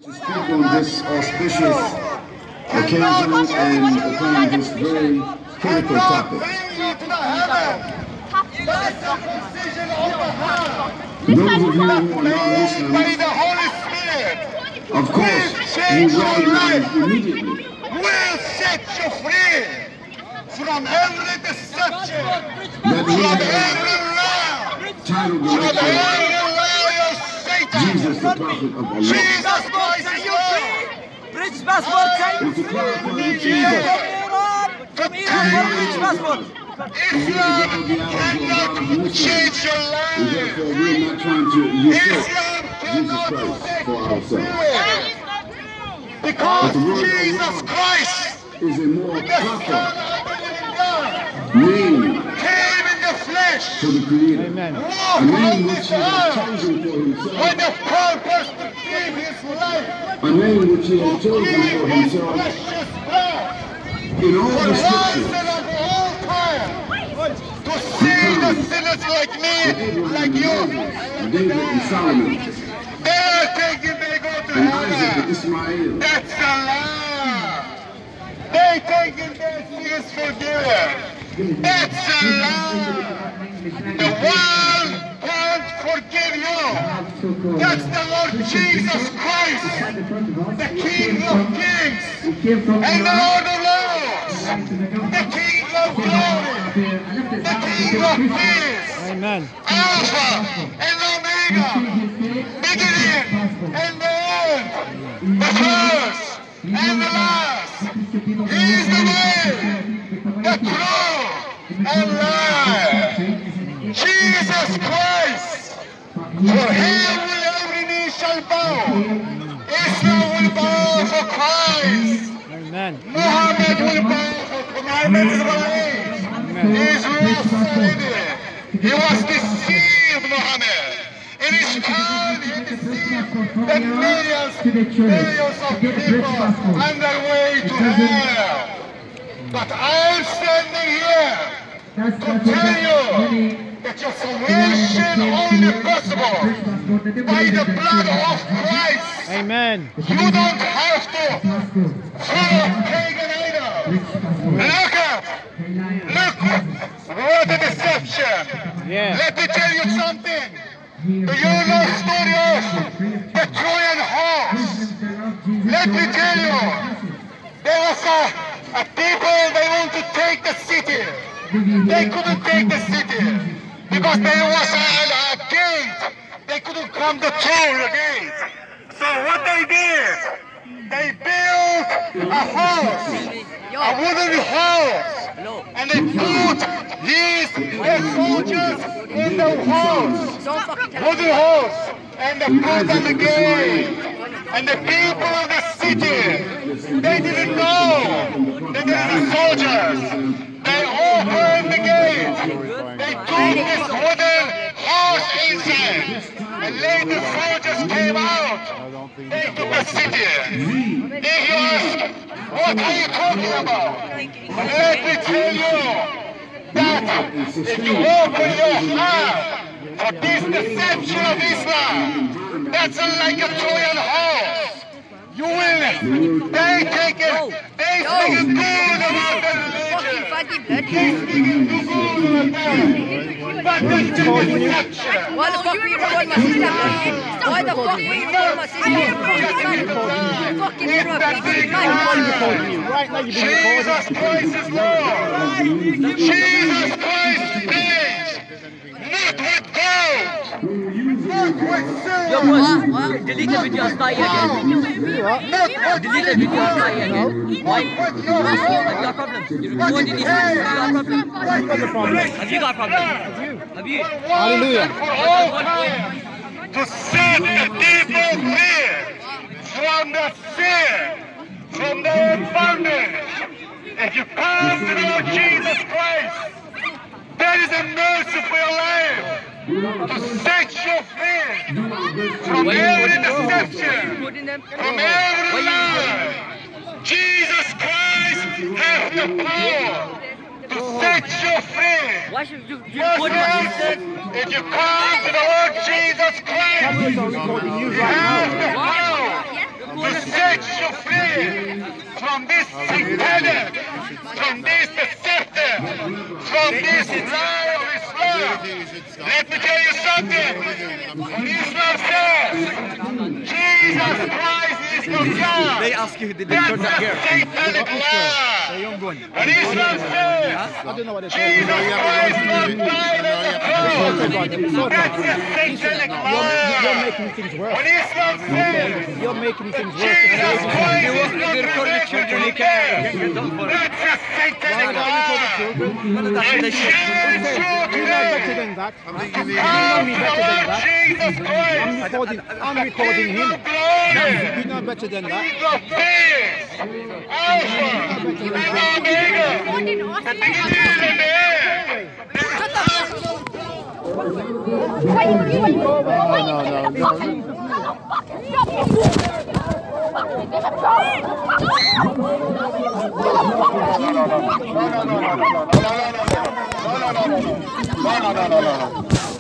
to speak on this auspicious occasion and upon this very critical topic. Those of you who are non-Muslims, of course, you recognize immediately will set you free from every deception, that we from have every lie, titled the from lecture, every lie of Satan. Jesus the Prophet of Allah. Jesus Christ is Lord. British passport, And to clarify the Jesus, British passport. Islam cannot change your and life. therefore we're not trying to usurp Islam Jesus cannot Christ for ourselves. because But the word Jesus Allah Christ, is a more the proper Son of the living God, name came in the flesh, for the Creator. Amen. A walked name on which this He has earth chosen for with Himself, the purpose to give His life, a name which He has to chosen give for His Himself precious blood in all for the once scriptures. and of all time, to save the sinners like me, like you, And David and Solomon, they are thinking they go to and Isaac and heaven. Ismail, That's a lie. They thinking their sins forgiven. That's a lie. The world can't forgive you. That's the Lord Jesus Christ, the King of Kings and the Lord of Lords, the King of Glory, the King of Peace, Amen. Alpha and Omega, beginning and the end, the first and the last. He is the way, the truth, and life. Jesus Christ. For him will every knee shall bow. Israel will bow for Christ. Amen. Muhammad will bow for commandments of Allah. Israel said he was deceived, Muhammad. In his time, he deceived the millions of people on their way to hell. But I'm standing here to tell you that your salvation only possible by the blood of Christ. Amen. You don't have to follow pagan idols. Look up. Look what a deception. Yeah. Let me tell you something. Do you know the story of the Trojan horse? Let me tell you. There was a people, they want to take the city. They couldn't take the city because there was a gate. They couldn't come through the gate. So what they did, they built a horse, a wooden horse, and they put these soldiers in the horse, wooden horse, and they put on the gate. And the people of the city, they didn't know that there were soldiers. They opened the gate. They took this wooden horse inside. And later soldiers came out. They took the city. If you ask, what are you talking about? Let me tell you that if you open your heart for this deception of Islam, that's like a Trojan horse. You will. They take it. They speak good about the religion. They speak good about that. But that's the deception. Why the fuck were you recording my sister? Why the fuck were you recording my sister? You fucking interrupted. Right now you've been Jesus recording. Christ is Lord. Jesus Christ is. Not with gold. Not with silver. Delete the video and start again. Delete the video and start again. Why? Have you got a problem? You're recording this. Have you got a problem? Have you got a problem? Have you? Hallelujah. For all time, to set the people free from the fear, from the bondage. If you come to the Lord Jesus Christ, there is a mercy for your life to set you free from every deception, from every lie. Jesus Christ has the power to set you free. Why should you Just as if you come to the Lord Jesus Christ, Cameras are recording you you right have now. the power to from this satanic, from this deceptive, from this lie of Islam. Let me tell you something. When Islam says Jesus Christ is the God, They ask you, did they that's turn a that here? satanic lie. The young one. When Islam says I don't know what they Jesus Christ not died on the cross, that's a satanic lie. You're making things worse. When Islam says You're making things worse. Jesus Christ You is work not with the children, you resurrected, can't done for it. that's a satanic lie. None of that shit they should. You're not better than that. How Jesus Christ, I'm recording King him. of glory, You're not better than that. King of peace, Alpha and Omega, beginning and end. No.